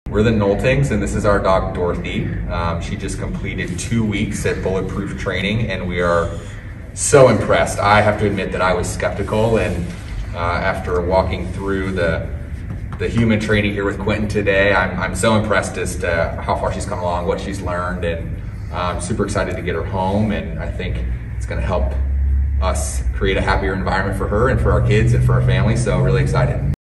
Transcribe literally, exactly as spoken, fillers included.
We're the Knowltings, and this is our dog Dorothy. Um, she just completed two weeks at Bulletproof Training, and we are so impressed. I have to admit that I was skeptical, and uh, after walking through the the human training here with Quentin today, I'm, I'm so impressed as to how far she's come along, what she's learned, and I'm super excited to get her home, and I think it's going to help us create a happier environment for her and for our kids and for our family, so really excited.